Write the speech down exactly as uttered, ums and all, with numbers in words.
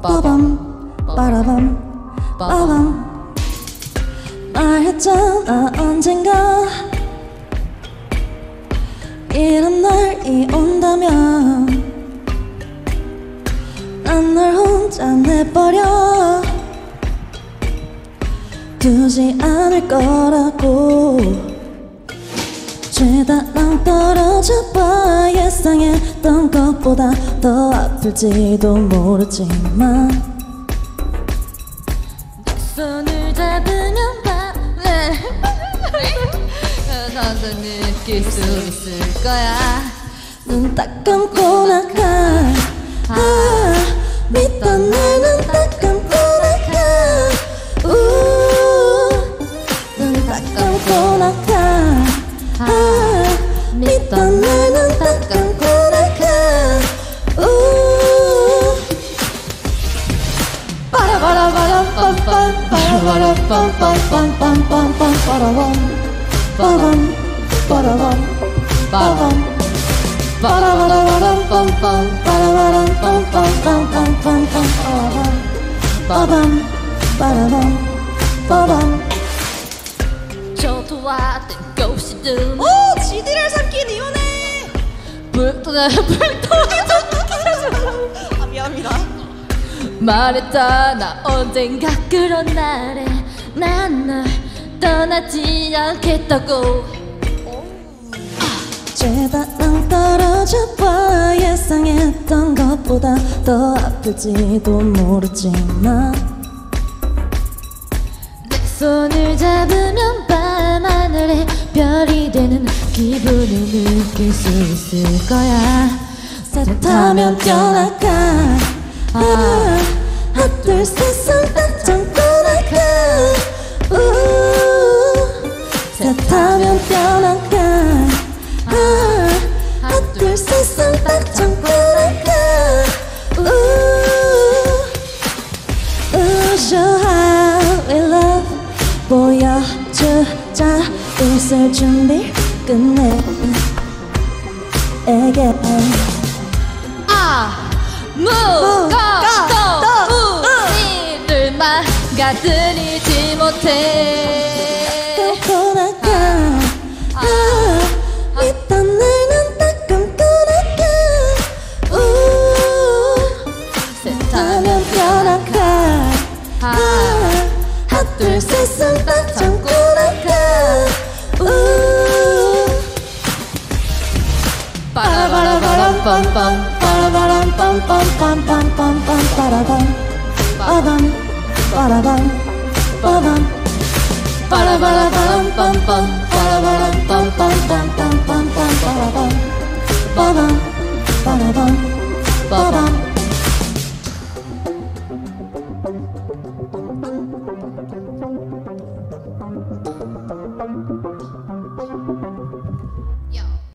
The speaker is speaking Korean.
빠밤 빠라밤 빠밤. 말했잖아 언젠가 이런 날이 온다면 난 널 혼자 내버려 두지 않을 거라고. 죄다 낭떨어져봐. 예상했던 것보다 더 아플지도 모르지만 내 손을 잡으면 봐. 나도 느낄 수 있을 거야. 눈 딱 감고 나가. 아, 믿던 날 눈 딱 감고 나가. 눈 딱 감고 나가. 아, 믿던 날 눈 딱 감고 나가. 빠라바라바람빰빰 빠라바람빰빰빰빰빰빰빰 빠라밤 빠밤 빠라밤 빠밤 빠라바라바람빰빰 빠라바람빰빰빰빰빰빰빰 빠밤 빠라밤 빠밤. 저도와 뜬금없이든 오! 지디를 삼킨 이유네! 불토나 불토나 아 미안합니다. 말했잖아 언젠가 그런 날에 난 널 떠나지 않겠다고. 죄다 낭떨어져봐. 예상했던 것보다 더 아플지도 모르지만 내 손을 잡으면 밤하늘에 별이 되는 기분을 느낄 수 있을 거야. 새 타면 뛰어나가. 하나 둘 셋 손 딱 잡고 나가. 새 타면 뛰어나가. 하나 둘 셋 손 딱 잡고 나가. Show how we love. 보여주자. 웃을 준비 끝내. Again. 아무것도 우리를 막아들이지 못해. 감고 나가. 아, 믿던 날 눈 딱 감고 나가. 새 타면 뛰어나가. 하나 둘 셋 손 딱 잡고 나가. 빠라바라바람빰빰 빠라바람빰빰빰빰빰빰빰 빠라밤 빠밤 빠라밤 빠밤 빠라바라바람빰빰 빠라바람빰빰빰빰빰빰빰 빠라밤 빠밤 빠라밤 빠밤.